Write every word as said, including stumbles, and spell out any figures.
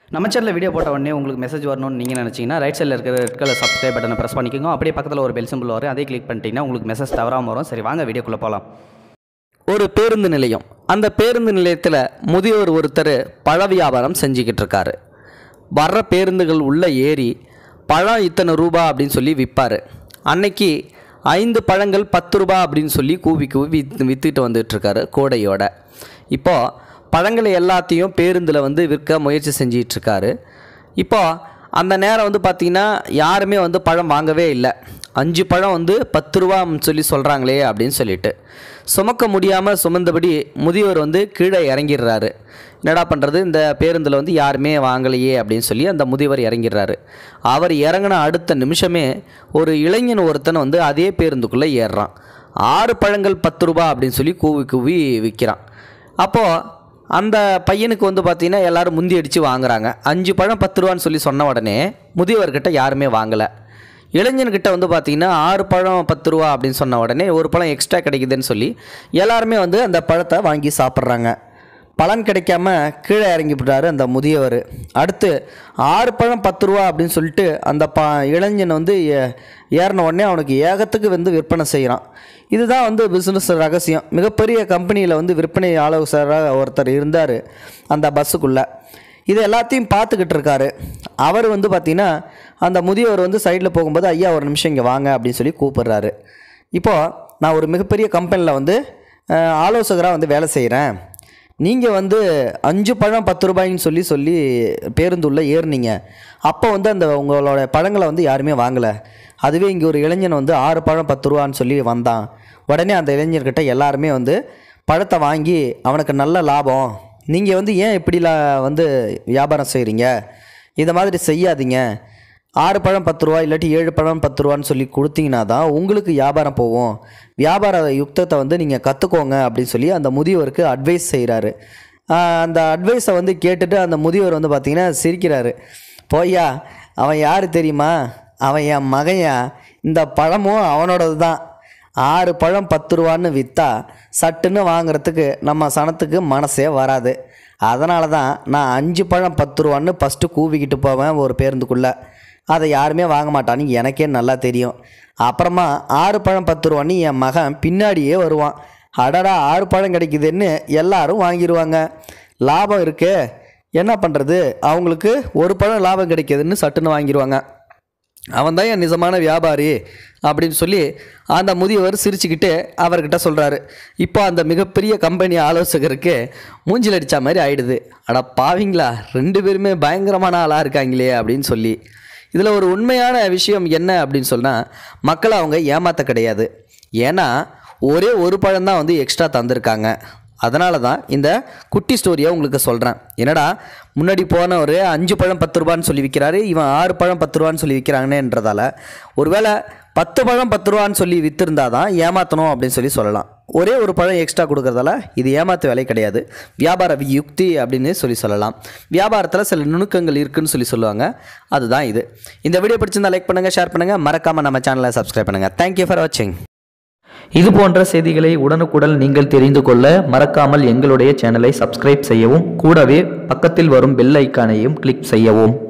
நம்ம சேனலில் வீடியோ போட்ட உடனே உங்களுக்கு மெசேஜ் வரணும்னு நீங்கள் நினச்சிங்கன்னா ரைட் சைடில் இருக்கிற ரெட் கலர் சப்ஸ்கிரைப் பட்டனை ப்ரெஸ் பண்ணிக்கோங்க. அப்படியே பக்கத்தில் ஒரு பெல் சிம்பிள் வரும், அதே கிளிக் பண்ணிட்டீங்கன்னா உங்களுக்கு மெசேஜ் தவறாமல் வரும். சரி, வாங்க வீடியோக்குள்ளே போகலாம். ஒரு பேருந்து நிலையம். அந்த பேருந்து நிலையத்தில் முதியோர் ஒருத்தர் பழ வியாபாரம் செஞ்சுக்கிட்டு இருக்காரு. வர்ற பேருந்துகள் உள்ளே ஏறி பழம் இத்தனை ரூபா அப்படின்னு சொல்லி விற்பார். அன்னைக்கு ஐந்து பழங்கள் பத்து ரூபா அப்படின்னு சொல்லி கூவி கூவி வித் விற்றுட்டு வந்துட்டுருக்காரு கோடையோட. இப்போது பழங்களை எல்லாத்தையும் பேருந்தில் வந்து விற்க முயற்சி செஞ்சிகிட்ருக்காரு. இப்போது அந்த நேரம் வந்து பார்த்திங்கன்னா யாருமே வந்து பழம் வாங்கவே இல்லை. அஞ்சு பழம் வந்து பத்து ரூபான்னு சொல்லி சொல்கிறாங்களே அப்படின்னு சொல்லிட்டு சுமக்க முடியாமல் சுமந்தபடி முதியோர் வந்து கீழே இறங்கிடுறாரு. என்னடா பண்ணுறது, இந்த பேருந்தில் வந்து யாருமே வாங்கலையே அப்படின்னு சொல்லி அந்த முதியவர் இறங்கிடுறாரு. அவர் இறங்கின அடுத்த நிமிஷமே ஒரு இளைஞன் ஒருத்தன் வந்து அதே பேருந்துக்குள்ளே ஏறுறான். ஆறு பழங்கள் பத்து ரூபா அப்படின்னு சொல்லி கூவி கூவி விற்கிறான். அப்போது அந்த பையனுக்கு வந்து பார்த்திங்கன்னா எல்லோரும் முந்தி அடித்து வாங்குறாங்க. அஞ்சு பழம் பத்து ரூபான்னு சொல்லி சொன்ன உடனே முதியவர்கிட்ட யாருமே வாங்கலை. இளைஞன்கிட்ட வந்து பார்த்திங்கன்னா ஆறு பழம் பத்து ரூபா அப்படின்னு சொன்ன உடனே ஒரு பழம் எக்ஸ்ட்ரா கிடைக்குதுன்னு சொல்லி எல்லாருமே வந்து அந்த பழத்தை வாங்கி சாப்பிட்றாங்க. பலன் கிடைக்காம கீழே இறங்கி விட்டார் அந்த முதியவர். அடுத்து ஆறு பழம் பத்து ரூபா அப்படின்னு சொல்லிட்டு அந்த ப இளைஞன் வந்து ஏறின உடனே அவனுக்கு ஏகத்துக்கு வந்து விற்பனை செய்கிறான். இதுதான் வந்து பிஸ்னஸ் ரகசியம். மிகப்பெரிய கம்பெனியில் வந்து விற்பனை ஆலோசகராக ஒருத்தர் இருந்தார் அந்த பஸ்ஸுக்குள்ளே. இது எல்லாத்தையும் பார்த்துக்கிட்டு இருக்காரு. அவர் வந்து பார்த்திங்கன்னா அந்த முதியவர் வந்து சைடில் போகும்போது, ஐயா ஒரு நிமிஷம் இங்கே வாங்க அப்படின்னு சொல்லி கூப்பிட்றாரு. இப்போது நான் ஒரு மிகப்பெரிய கம்பெனியில் வந்து ஆலோசகராக வந்து வேலை செய்கிறேன். நீங்கள் வந்து அஞ்சு பழம் பத்து ரூபாயின்னு சொல்லி சொல்லி பேருந்துள்ள ஏறினீங்க. அப்போ வந்து அந்த உங்களோட பழங்களை வந்து யாருமே வாங்கலை. அதுவே இங்கே ஒரு இளைஞன் வந்து ஆறு பழம் பத்து ரூபான்னு சொல்லி வந்தான். உடனே அந்த இளைஞர்கிட்ட எல்லாருமே வந்து பழத்தை வாங்கி அவனுக்கு நல்ல லாபம். நீங்கள் வந்து ஏன் இப்படிலாம் வந்து வியாபாரம் செய்கிறீங்க? இதை மாதிரி செய்யாதீங்க. ஆறு பழம் பத்து ரூபா இல்லாட்டி ஏழு பழம் பத்து ரூபான்னு சொல்லி கொடுத்தீங்கன்னா தான் உங்களுக்கு வியாபாரம் போகும். வியாபார யுக்தத்தை வந்து நீங்கள் கற்றுக்கோங்க அப்படின்னு சொல்லி அந்த முதியவருக்கு அட்வைஸ் செய்கிறாரு. அந்த அட்வைஸை வந்து கேட்டுட்டு அந்த முதியவர் வந்து பார்த்திங்கன்னா சிரிக்கிறாரு. போய்யா, அவன் யார் தெரியுமா? அவன் என் மகையா. இந்த பழமும் அவனோடது தான். ஆறு பழம் பத்து ரூபான்னு விற்றா சட்டுன்னு வாங்குறதுக்கு நம்ம சனத்துக்கு மனசே வராது. அதனால தான் நான் அஞ்சு பழம் பத்து ரூபான்னு ஃபஸ்ட்டு கூவிக்கிட்டு போவேன் ஒரு பேருந்துக்குள்ளே. அதை யாருமே வாங்க மாட்டான்னு எனக்கே நல்லா தெரியும். அப்புறமா ஆறு பழம் பத்து ரூபான்னு என் மகன் பின்னாடியே வருவான். அடடா ஆறு பழம் கிடைக்குதுன்னு எல்லாரும் வாங்கிடுவாங்க. லாபம் இருக்கு, என்ன பண்ணுறது, அவங்களுக்கு ஒரு பழம் லாபம் கிடைக்கிதுன்னு சட்டுன்னு வாங்கிடுவாங்க. அவன் தான் என் நிஜமான வியாபாரி அப்படின்னு சொல்லி அந்த முதியவர் சிரிச்சுக்கிட்டு அவர்கிட்ட சொல்கிறாரு. இப்போ அந்த மிகப்பெரிய கம்பெனி ஆலோசகருக்கு மூஞ்சில் அடித்த மாதிரி ஆயிடுது. அட பாவிங்களா, ரெண்டு பேருமே பயங்கரமான ஆளாக இருக்காங்களே அப்படின்னு சொல்லி. இதில் ஒரு உண்மையான விஷயம் என்ன அப்படின்னு சொன்னால், மக்களை அவங்க ஏமாற்ற கிடையாது. ஏன்னா ஒரே ஒரு பழம் தான் வந்து எக்ஸ்ட்ரா தந்திருக்காங்க. அதனால தான் இந்த குட்டி ஸ்டோரியை உங்களுக்கு சொல்கிறேன். என்னடா, முன்னாடி போன ஒரு அஞ்சு பழம் பத்து ரூபான்னு சொல்லி விற்கிறாரு, இவன் ஆறு பழம் பத்து ரூபான்னு சொல்லி விற்கிறாங்கன்றதால ஒருவேளை பத்து பழம் பத்து ரூபான்னு சொல்லி விற்றுருந்தா தான் ஏமாற்றணும் அப்படின்னு சொல்லி சொல்லலாம். ஒரே ஒரு பழம் எக்ஸ்ட்ரா கொடுக்குறதால இது ஏமாற்று வேலை கிடையாது, வியாபார யுக்தி அப்படின்னு சொல்லி சொல்லலாம். வியாபாரத்தில் சில நுணுக்கங்கள் இருக்குதுன்னு சொல்லி சொல்லுவாங்க. அதுதான் இது. இந்த வீடியோ பிடிச்சிருந்தா லைக் பண்ணுங்கள், ஷேர் பண்ணுங்கள், மறக்காமல் நம்ம சேனலை சப்ஸ்கிரைப் பண்ணுங்கள். தேங்க்யூ ஃபார் வாட்சிங். இது போன்ற செய்திகளை உடனுக்குடன் நீங்கள் தெரிந்து கொள்ள மறக்காமல் எங்களுடைய சேனலை சப்ஸ்கிரைப் செய்யவும், கூடவே பக்கத்தில் வரும் பெல் ஐக்கானையும் கிளிக் செய்யவும்.